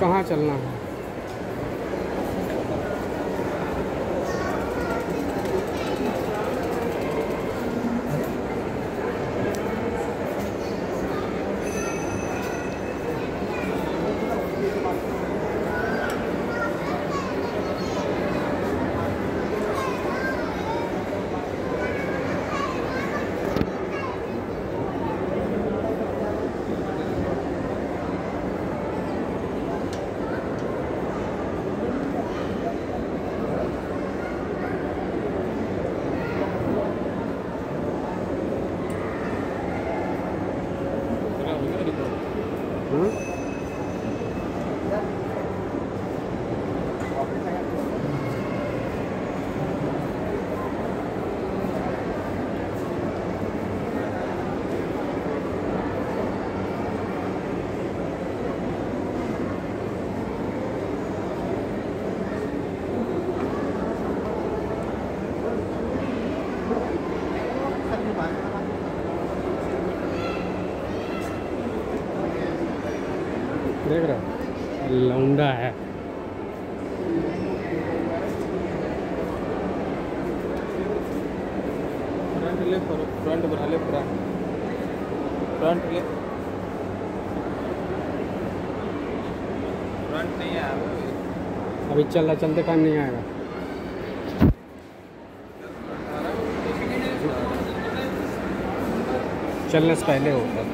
कहाँ चलना है? देख रहे लौंडा है। फ्रंट ले, फ्रंट बना ले, फ्रंट ले, फ्रंट नहीं आया अभी चलते टाइम नहीं आएगा। चलने से पहले होगा।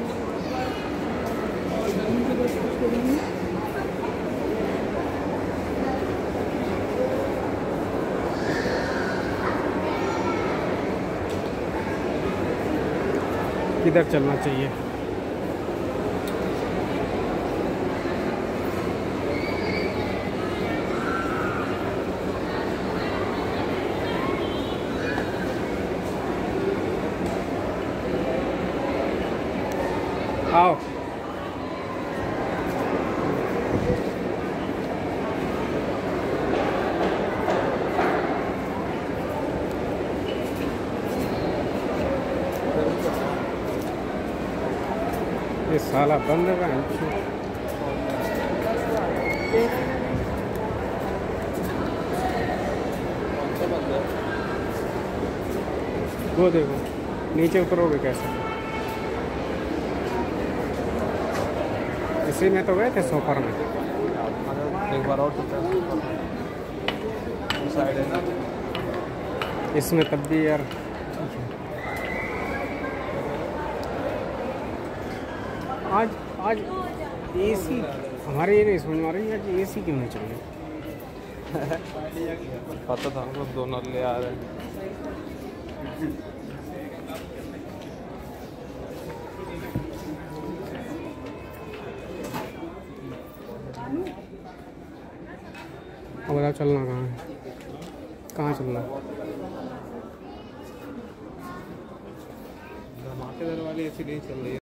किधर चलना चाहिए? आओ। ये साला बंद है। वो देखो नीचे उतरोगे कैसे? इसी में तो गए थे सोफर में। एक बार और साइड है ना, इसमें तब भी यार आज एसी हमारे ये नहीं समझ में आ रही है कि एसी क्यों नहीं चल रही। पता था हमको दोनों ले आ रहे हैं। अब बताओ चलना कहाँ है? कहाँ चलना? धमाकेदार वाली ऐसी नहीं चल रही है।